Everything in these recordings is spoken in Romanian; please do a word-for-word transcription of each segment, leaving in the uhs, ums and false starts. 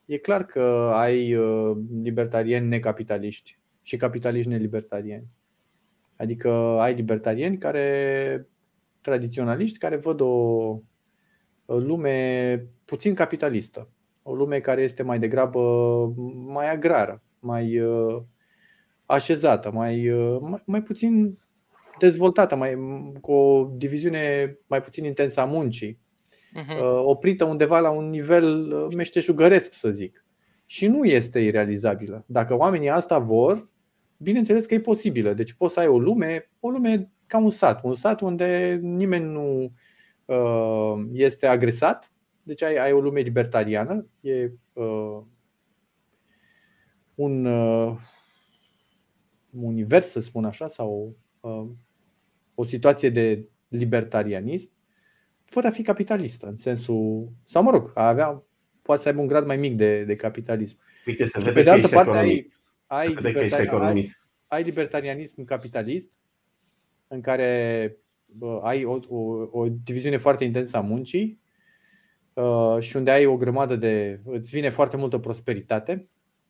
e clar că ai libertarieni necapitaliști și capitaliști nelibertarieni. Adică ai libertarieni care, tradiționaliști, care văd o lume puțin capitalistă, o lume care este mai degrabă mai agrară, mai așezată, mai, mai, mai puțin dezvoltată, mai, cu o diviziune mai puțin intensă a muncii, uh-huh. oprită undeva la un nivel meșteșugăresc, să zic. Și nu este irealizabilă. Dacă oamenii asta vor, bineînțeles că e posibilă. Deci poți să ai o lume, o lume ca un sat, un sat unde nimeni nu uh, este agresat. Deci ai, ai o lume libertariană, e uh, un uh, univers, să spun așa, sau uh, o situație de libertarianism, fără a fi capitalistă, în sensul, sau mă rog, a avea, poate să aibă un grad mai mic de, de capitalism. Uite, să vede că ești economist. Ai, ai, libertari- ai, ai libertarianism capitalist, în care bă, ai o, o, o diviziune foarte intensă a muncii uh, și unde ai o grămadă de, îți vine foarte multă prosperitate.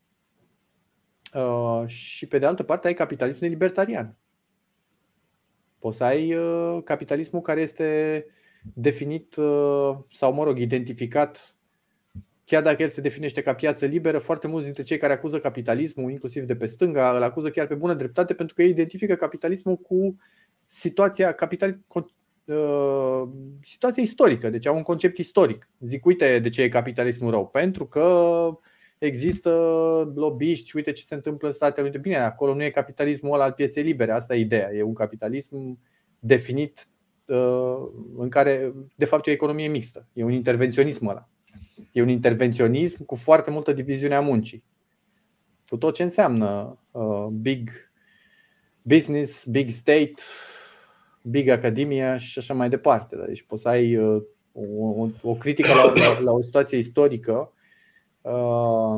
Uh, și pe de altă parte ai capitalismul libertarian. Poți să ai uh, capitalismul care este definit uh, sau, mă rog, identificat, chiar dacă el se definește ca piață liberă. Foarte mulți dintre cei care acuză capitalismul, inclusiv de pe stânga, îl acuză chiar pe bună dreptate, pentru că ei identifică capitalismul cu situația capital, uh, situația istorică. Deci au un concept istoric. Zic, uite de ce e capitalismul rău, pentru că există lobbyiști, uite ce se întâmplă în Statele Unite. Bine, acolo nu e capitalismul ăla al pieței libere, asta e ideea. E un capitalism definit în care, de fapt, e o economie mixtă. E un intervenționism ăla. E un intervenționism cu foarte multă diviziune a muncii, cu tot ce înseamnă uh, big business, big state, big academia și așa mai departe. Deci poți să ai uh, o, o critică la, la, la o situație istorică. Uh,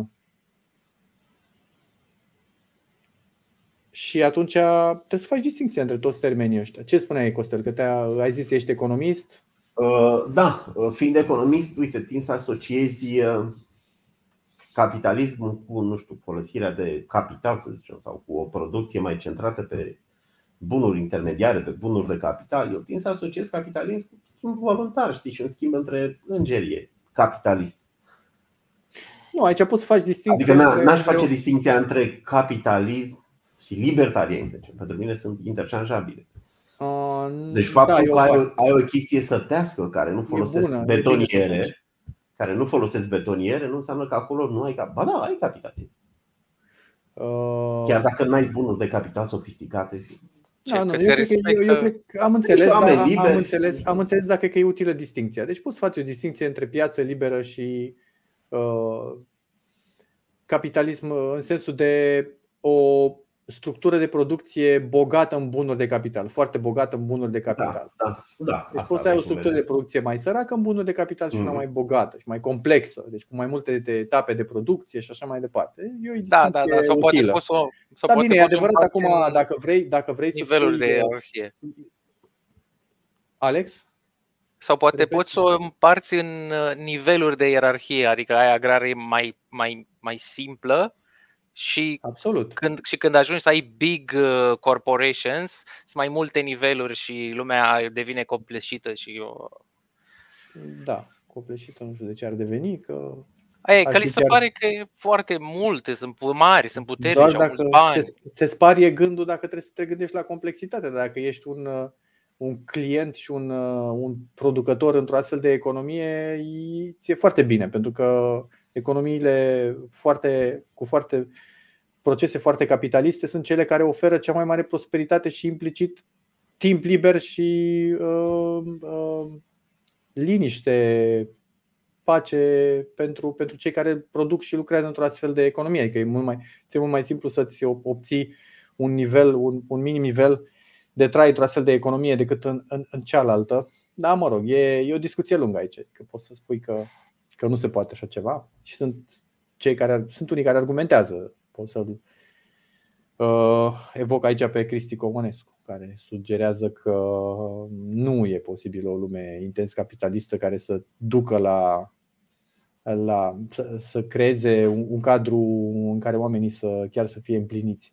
și atunci trebuie să faci distinția între toți termenii ăștia. Ce spuneai, Costel? Că te-a, ai zis că ești economist? Uh, da, fiind economist, uite, tind să asociezi capitalismul cu, nu știu, folosirea de capital, să zicem, sau cu o producție mai centrată pe bunuri intermediare, pe bunuri de capital. Eu tind să asociez capitalism cu schimb voluntar, știi, și un schimb între îngeri capitalist. Nu, aici poți să faci distinția. Adică n-aș face distinția între capitalism și libertarianism. Pentru mine sunt interchangeabile. Deci faptul da, că ai, ai o chestie sătească care nu folosesc bună, betoniere, care nu folosesc betoniere, nu înseamnă că acolo nu ai capital. Ba da, ai capitalism. Uh... Chiar dacă nu ai bunuri de capital sofisticate. Da, nu, eu, cred că, eu, eu cred că am înțeles, da, am, am, înțeles, am înțeles dacă că e utilă distinția. Deci poți face o distinție între piață liberă și uh, capitalism în sensul de o structură de producție bogată în bunuri de capital, foarte bogată în bunuri de capital. Da, da, da, deci poți să ai o structură de producție mai săracă în bunuri de capital și una mm. mai bogată și mai complexă, deci cu mai multe etape de producție și așa mai departe. E o distinție da, da, da. Sau utilă. Poate poți să, Dar bine, e adevărat acum, dacă vrei, dacă vrei nivelul să spui, de ierarhie. Alex? Sau poate Repet. poți să o împarți în niveluri de ierarhie, adică ai agrare mai, mai, mai simplă. Și Absolut. Când, și când ajungi să ai big corporations, sunt mai multe niveluri și lumea devine copleșită și eu... Da, copleșită nu știu de ce ar deveni, că Aia, că li se chiar... pare că e foarte multe, sunt mari, sunt puternici, doar dacă se, se sparie gândul dacă trebuie să te gândești la complexitate. Dacă ești un, un client și un, un producător într-o astfel de economie, ți-e foarte bine, pentru că economiile foarte, cu foarte procese foarte capitaliste sunt cele care oferă cea mai mare prosperitate și implicit timp liber și uh, uh, liniște, pace pentru, pentru cei care produc și lucrează într-o astfel de economie. Adică e mult mai, e mult mai simplu să-ți obții un nivel, un, un minim nivel de trai într-o astfel de economie decât în, în, în cealaltă. Da, mă rog, e, e o discuție lungă aici. Că poți să spui că că nu se poate așa ceva. Și sunt cei care sunt unii care argumentează. Pot să-l uh, evoc aici pe Cristi Comănescu, care sugerează că nu e posibil o lume intens capitalistă care să ducă la la, să, să creeze un, un cadru în care oamenii să chiar să fie împliniți.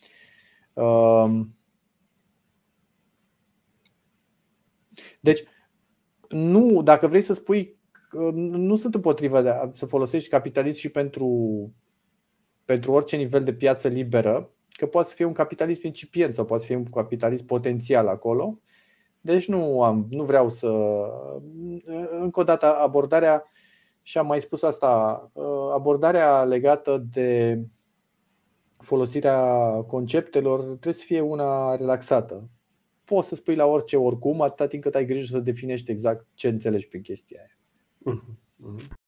Deci, nu, dacă vrei să spui, nu sunt împotriva de a, să folosești capitalism și pentru, pentru orice nivel de piață liberă, că poate să fie un capitalism incipient sau poate să fie un capitalism potențial acolo. Deci nu am, nu vreau să. Încă o dată, abordarea, și am mai spus asta, abordarea legată de folosirea conceptelor trebuie să fie una relaxată. Poți să spui la orice oricum, atâta timp cât ai grijă să definești exact ce înțelegi prin chestia aia.